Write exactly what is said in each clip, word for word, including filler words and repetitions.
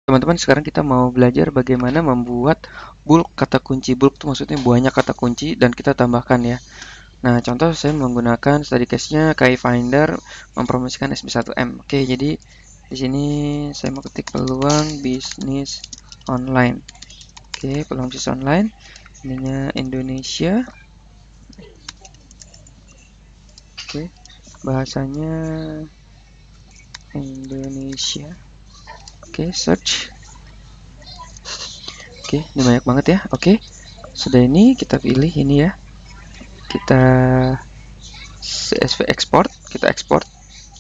Teman-teman, sekarang kita mau belajar bagaimana membuat bulk kata kunci. Bulk itu maksudnya banyak kata kunci dan kita tambahkan ya. Nah, contoh saya menggunakan study case-nya K I Finder mempromosikan S B satu M. Oke, jadi di sini saya mau ketik peluang bisnis online. Oke, peluang bisnis online. Ininya Indonesia. Oke, bahasanya Indonesia. Oke, search. Oke, ini banyak banget ya. Oke, sudah ini kita pilih ini ya. Kita C S V export, kita export.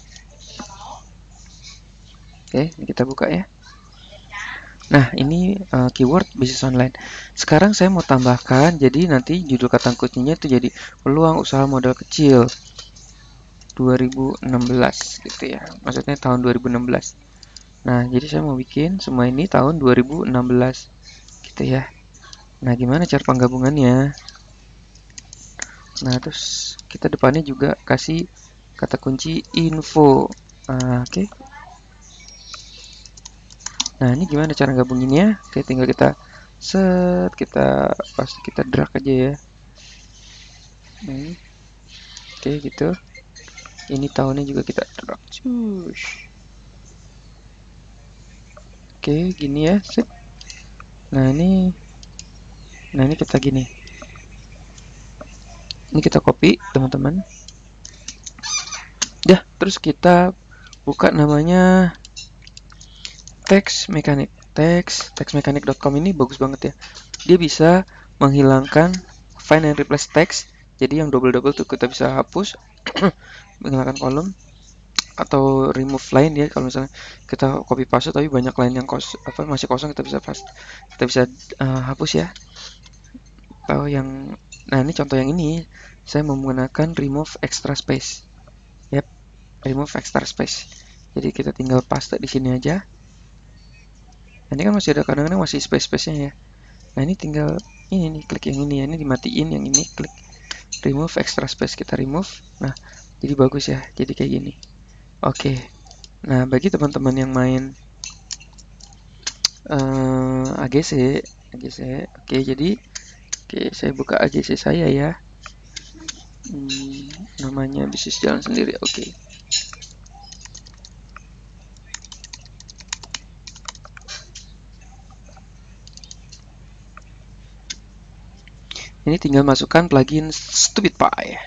Oke, ini kita buka ya. Nah, ini uh, keyword bisnis online. Sekarang saya mau tambahkan, jadi nanti judul kata kuncinya itu jadi peluang usaha modal kecil dua ribu enam belas gitu ya. Maksudnya tahun dua ribu enam belas. Nah, jadi saya mau bikin semua ini tahun dua ribu enam belas gitu ya. Nah, gimana cara penggabungannya? Nah, terus kita depannya juga kasih kata kunci info. Nah, oke. Okay. Nah, ini gimana cara gabunginnya? Oke, tinggal kita set, kita pasti kita drag aja ya. Hmm. Oke, gitu. Ini tahunnya juga kita drag. Cush. Oke, gini ya. Set. Nah, ini Nah, ini kita gini. Ini kita copy, teman-teman. Ya, terus kita buka namanya text mechanic. Text textmechanic dot com ini bagus banget ya. Dia bisa menghilangkan find and replace text. Jadi yang double-double tuh kita bisa hapus, menghilangkan kolom atau remove line ya. Kalau misalnya kita copy paste tapi banyak line yang kos apa masih kosong, kita bisa paste. Kita bisa uh, hapus ya. Atau yang nah ini contoh yang ini saya menggunakan remove extra space. Yap, remove extra space. Jadi kita tinggal paste di sini aja. Nah, ini kan masih ada kadang-kadang masih space-space-nya ya. Nah, ini tinggal ini nih, klik yang ini ya. Ini dimatiin, yang ini klik remove extra space, kita remove. Nah, jadi bagus ya. Jadi kayak gini. Oke. Nah, bagi teman-teman yang main uh, A G C, A G C. Oke, jadi oke, saya buka A G C saya ya. Hmm, namanya bisnis jalan sendiri. Oke. Ini tinggal masukkan plugin StupidPy.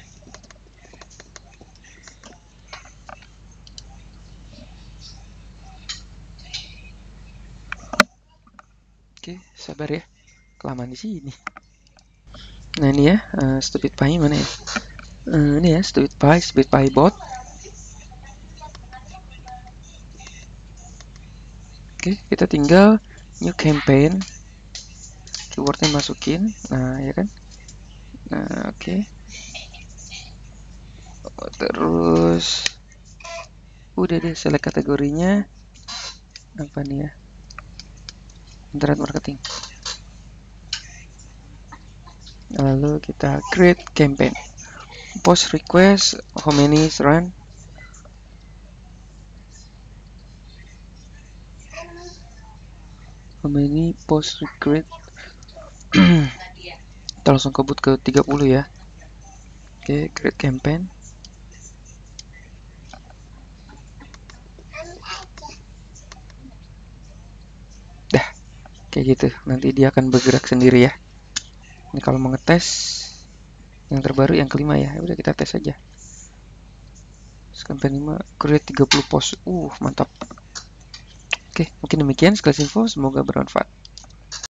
Oke, sabar ya. Kelamaan di sini. Nah, ini ya, uh, StupidPy mana ya? Uh, ini ya, StupidPy, StupidPy bot. Oke, kita tinggal new campaign. Keywordnya masukin. Nah, ya kan? Nah, oke. Okay. Oh, terus udah deh, select kategorinya apa nih ya? Internet marketing. Lalu kita create campaign. Post request, how many run? How many post request? Kita langsung kebut ke tiga puluh ya. Oke, okay, create campaign. Dah, kayak gitu. Nanti dia akan bergerak sendiri ya. Ini kalau mau ngetes yang terbaru yang kelima ya. Udah kita tes aja. Campaign lima, create tiga puluh post. Uh, mantap. Oke, mungkin demikian sekilas info. Semoga bermanfaat.